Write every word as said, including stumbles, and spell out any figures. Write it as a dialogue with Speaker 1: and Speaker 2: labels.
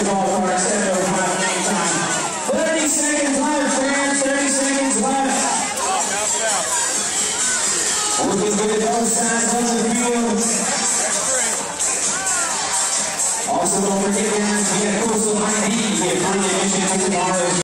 Speaker 1: the ballpark, seven oh five game time. thirty seconds left, fans, thirty seconds left. Looking good at both sides of the field. Also, don't forget, guys, we got Coastal I D. Get free admission to tomorrow's